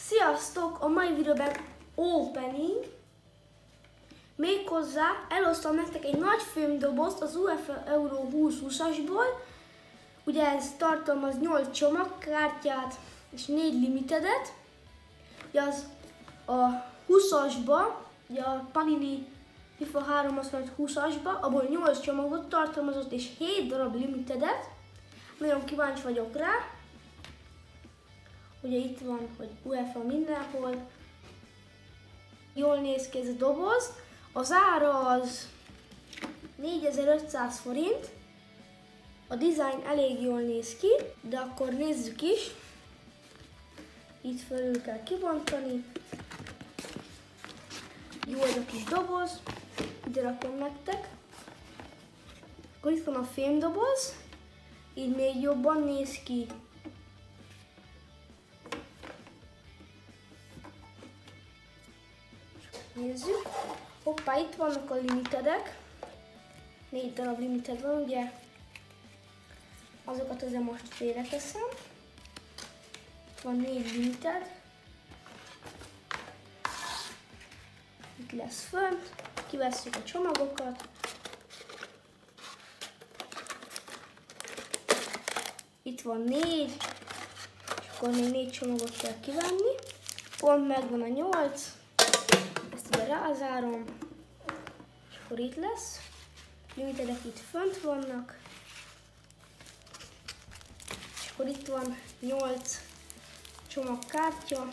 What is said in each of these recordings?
Sziasztok! A mai videóban opening. Méghozzá elosztom nektek egy nagy filmdobozt az UEFA Euro 2020-asból. Ugye ez tartalmaz 8 csomagkártyát és 4 limitedet. Ugye az a 20-asba, ugye a Panini FIFA 320-asba, abból 8 csomagot tartalmazott és 7 darab limitedet. Nagyon kíváncsi vagyok rá. Ugye itt van, hogy UEFA mindenhol. Jól néz ki ez a doboz. Az ára az 4500 forint. A design elég jól néz ki, de akkor nézzük is. Itt felül kell kibontani. Jó ez a kis doboz. Ide rakom nektek. Akkor itt van a fémdoboz. Így még jobban néz ki. Nézzük. Hoppá, itt vannak a limitedek. 4 darab limited van, ugye? Azokat azért most félreteszem. Van 4 limited. Itt lesz fönt. Kivesszük a csomagokat. Itt van 4. És akkor még 4 csomagot kell kivenni. Pont megvan a 8. Ezt ide rázárom, és akkor itt lesz. Limitedek itt fönt vannak. És akkor itt van 8 csomagkártya.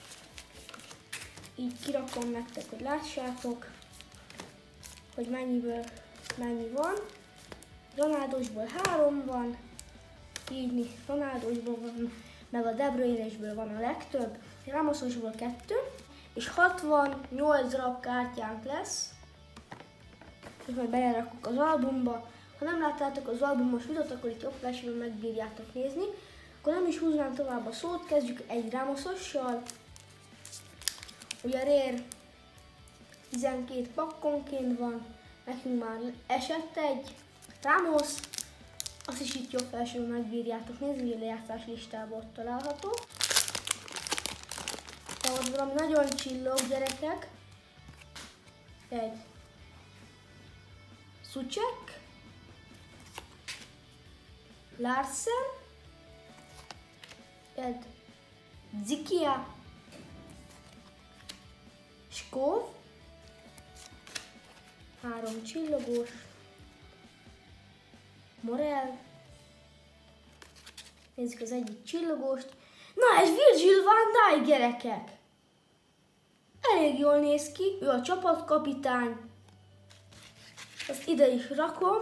Így kirakom nektek, hogy lássátok, hogy mennyiből mennyi van. Ronaldosból 3 van, így Ronaldosból van, meg a De Bruyne-ből van a legtöbb. Ramososból 2. És 68 darab kártyánk lesz, és majd belerakjuk az albumba. Ha nem láttátok az albumos videót, akkor itt jobb felsőben megbírjátok nézni. Akkor nem is húznám tovább a szót, kezdjük egy Ramosossal. Ugye a Rare 12 pakkonként van, nekünk már esett egy Ramos, azt is itt jobb felsőben megbírjátok nézni, hogy a lejátszás listában ott található. Ott valami nagyon csillog, gyerekek. Egy Suchek, Larsen, egy Zikia, Skov, 3 csillogós, Morel. Nézzük az egyik csillogóst. Na, ez Virgil van Dijk, gyerekek! Elég jól néz ki, ő a csapatkapitány. Ezt ide is rakom.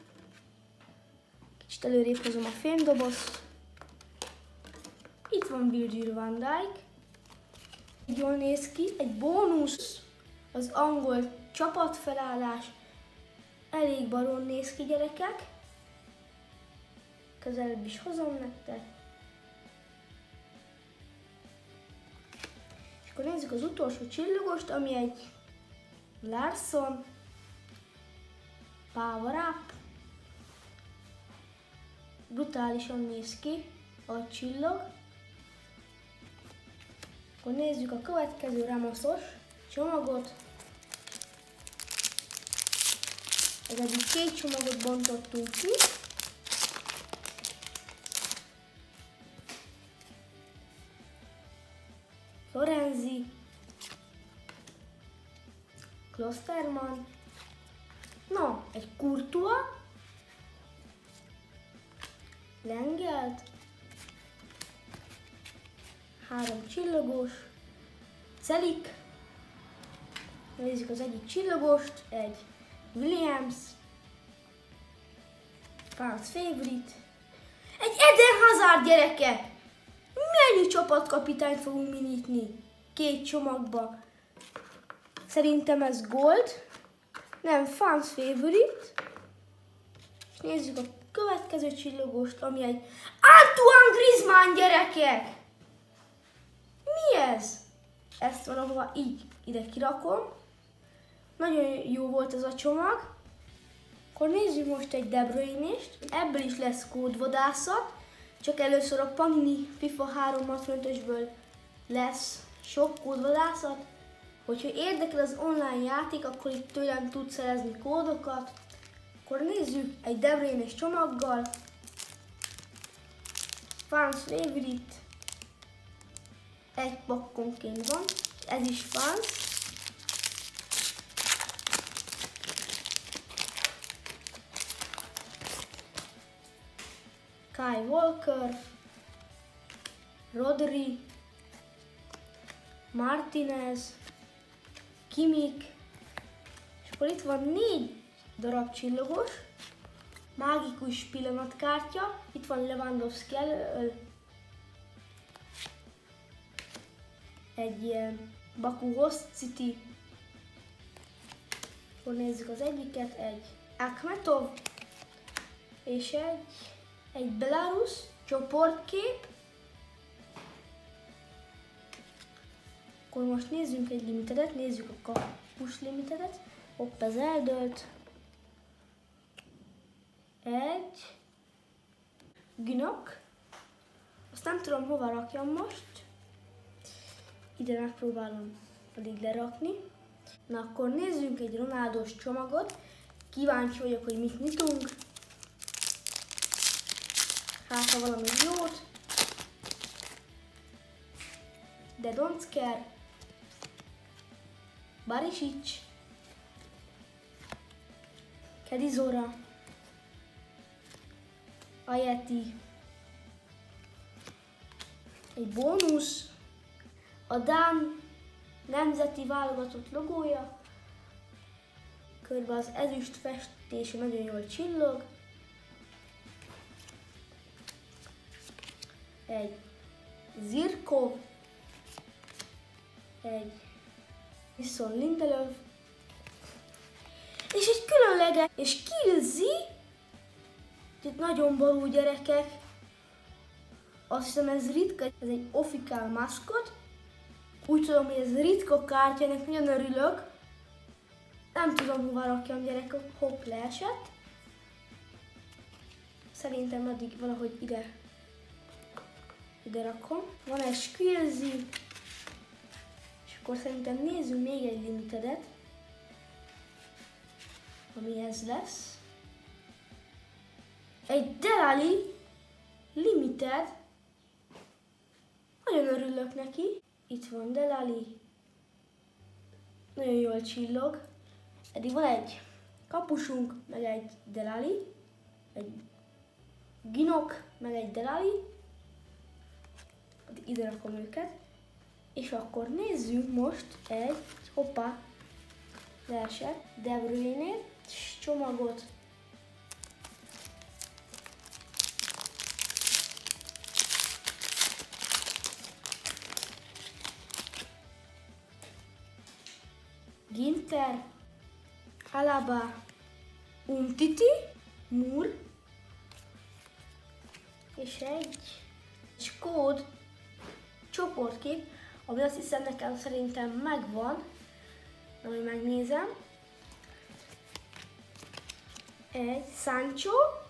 Kicsit előrébb hozom a fémdobozt. Itt van Virgil van Dijk. Jól néz ki, egy bónusz, az angol csapatfelállás. Elég baron néz ki, gyerekek. Közelebb is hozom nektek. Akkor nézzük az utolsó csillagost, ami egy Larsson, Power Up. Brutálisan néz ki a csillag. Akkor nézzük a következő Ramosos csomagot. Ez eddig 2 csomagot bontottunk ki. Lorenzi, Klosterman, no, egy Courtois, Lengelt, 3 csillagos, Celik, nézzük az egyik csillagost, egy Williams, Fans Favorite, egy Eden Hazard, gyerekek! Mennyi csapatkapitányt fogunk mi nyitni? 2 csomagba. Szerintem ez gold, nem Fans Favorite. És nézzük a következő csillagost, ami egy Antoine Griezmann, gyerekek! Mi ez? Ezt valahova így ide kirakom. Nagyon jó volt ez a csomag. Akkor nézzük most egy De Bruyne-t. Ebből is lesz kódvadászat. Csak először a Panini FIFA 365-ösből lesz sok kódvadászat. Hogyha érdekel az online játék, akkor itt tőlem tudsz szerezni kódokat. Akkor nézzük egy De Bruyne-s csomaggal. Fans Favorite. Egy pakkonként van. Ez is Fans. Kyle Walker. Rodri. Martinez. Kimmich. És akkor itt van 4 darab csillagos. Mágikus pillanatkártya. Itt van Lewandowski elől. Egy ilyen Baku Host City. Akkor nézzük az egyiket. Egy Akhmetov. És egy Belarus csoportkép. Akkor most nézzünk egy limitedet, nézzük a kapus limitedet. Hopp, ez eldőlt. Egy Gnok. Azt nem tudom hova rakjam most. Ide megpróbálom pedig lerakni. Na akkor nézzünk egy Ronaldos csomagot. Kíváncsi vagyok, hogy mit nyitunk. Hát ha valami jót. De Donsker. Barisic. Kedizora. Ajeti. Egy bónusz. A Dán nemzeti válogatott logója. Körbe az ezüst festése nagyon jól csillog. Egy Zirkov. Egy Viszont Lindelöf. És egy különleges, és Kilzi. Itt nagyon balú gyerekek. Azt hiszem ez ritka, ez egy official maszkot. Úgy tudom, hogy ez ritka kártya, ennek nagyon örülök. Nem tudom, hova rakjam, gyerekek, hopp, leesett. Szerintem addig valahogy ide rakom. Van egy Skilzi. És akkor szerintem nézzünk még egy limitedet. Ami ez lesz. Egy Delali Limited. Nagyon örülök neki. Itt van Delali. Nagyon jól csillog. Eddig van egy kapusunk, meg egy Delali. Egy Ginok, meg egy Delali. Ide rakom őket. És akkor nézzünk most egy, hoppá, leesett, De Bruyne csomagot. Ginter, Alaba, Umtiti, Mur, és egy kód csoportkép, ami azt hiszem nekem szerintem megvan, ami megnézem. Egy Sancho,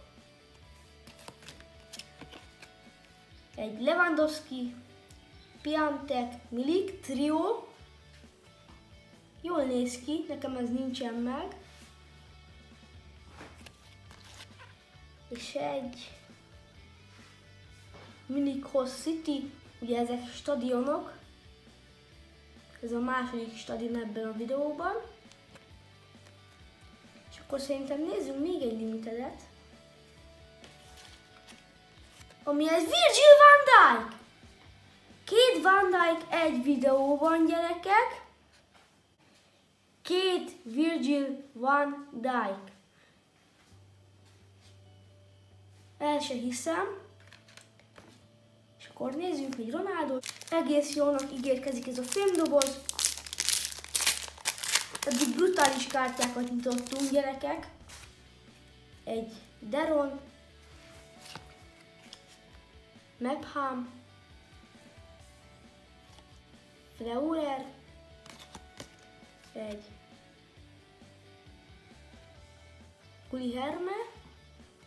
egy Lewandowski, Piatek, Milik, Trio. Jól néz ki, nekem ez nincsen meg. És egy Milik Host City, ugye ezek stadionok. Ez a második stadion ebben a videóban. És akkor szerintem nézzünk még egy limitedet. Ami ez Virgil van Dijk! 2 Van Dijk egy videóban, gyerekek. 2 Virgil van Dijk. El se hiszem. És akkor nézzünk egy Ronaldo. Egész jónak ígérkezik ez a filmdoboz. Eddig brutális kártyákat nyitottunk, gyerekek. Egy Deron. Mepham. Fleurer. Egy Guliherme.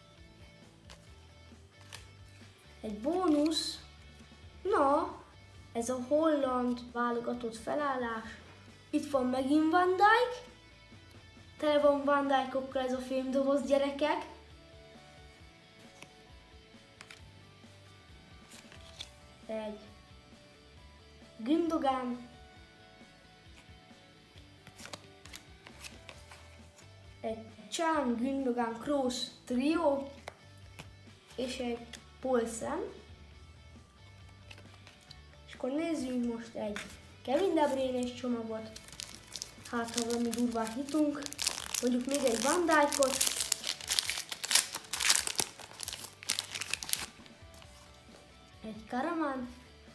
Egy bónusz. Na, Ez a holland válogatott felállás. Itt van megint Van Dijk. Tele van Van Dijkokkal ez a fémdoboz, gyerekek. Egy Gündogan. Egy Can, Gündogan, Kroos trió. És egy Poulsen. És akkor nézzünk most egy Kevin De Bruyne-s csomagot. Hát, ha valami durvát nyitunk. Mondjuk még egy Van Dijkot. Egy Karaman.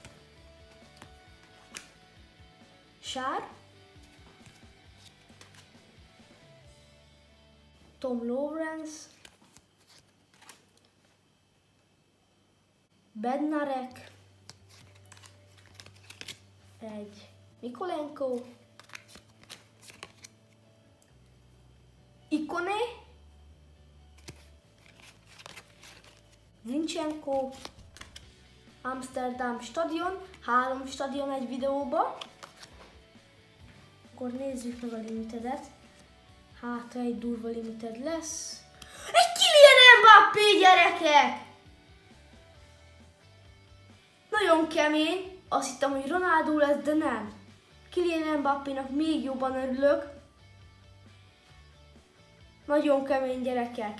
Sár. Tom Lawrence. Bednarek. Egy Mikolenko. Ikone. Zinchenko. Amsterdam stadion. 3 stadion egy videóba. Akkor nézzük meg a limitedet. Hát, egy durva limited lesz. Egy Kylian Mbappé, gyerekek! Nagyon kemény. Azt hittem, hogy Ronaldo lesz, de nem. Kylian Mbappénak még jobban örülök. Nagyon kemény, gyerekek.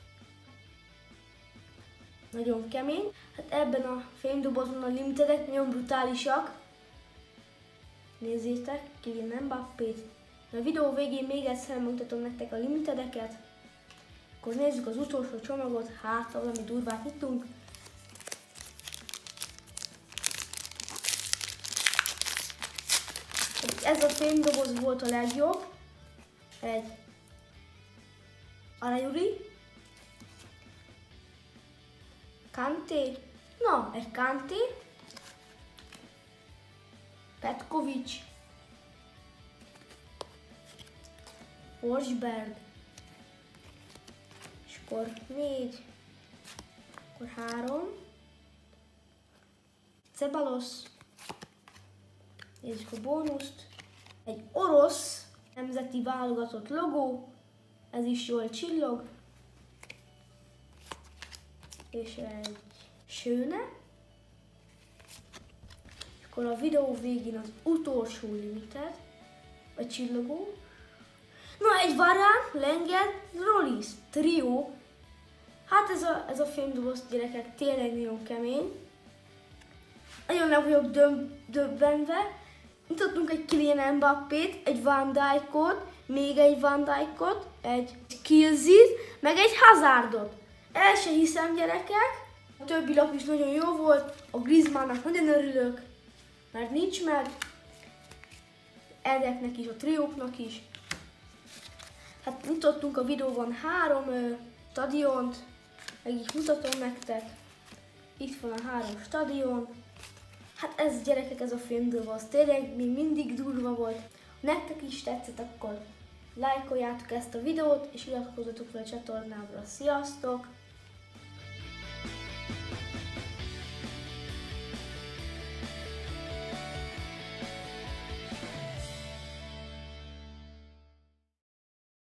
Nagyon kemény. Hát ebben a fémdobozban a limitedek nagyon brutálisak. Nézzétek, Kylian Mbappét. A videó végén még egyszer megmutatom nektek a limitedeket. Akkor nézzük az utolsó csomagot, hát valami durvát nyitunk. Ez a fémdoboz volt a legjobb. Egy Arayuri. Kanté. Na, egy Kanté. Petkovic. Forsberg. És akkor 4. Akkor 3. Ceballos. Nézzük a bónuszt. Egy orosz nemzeti válogatott logó. Ez is jól csillog. És egy Schöne. És akkor a videó végén az utolsó limited. A csillogó. Na, egy Varane, Lenglet, Rollis trió. Hát ez a fémdoboz, gyerekek, tényleg nagyon kemény. Nagyon le vagyok döbbenve. Mutattunk egy Kylian Mbappét, egy Van Dijkot, még egy Van Dijkot, egy Killzit, meg egy Hazardot. El se hiszem, gyerekek. A többi lap is nagyon jó volt. A Griezmannnak nagyon örülök, mert nincs meg. Edeknek is, a trióknak is. Hát mutattunk a videóban 3 stadiont, meg is mutatom nektek. Itt van a 3 stadion. Hát ez, gyerekek, ez a fémdoboz tényleg még mindig durva volt. Ha nektek is tetszett, akkor lájkoljátok ezt a videót, és iratkozzatok fel a csatornámra. Sziasztok!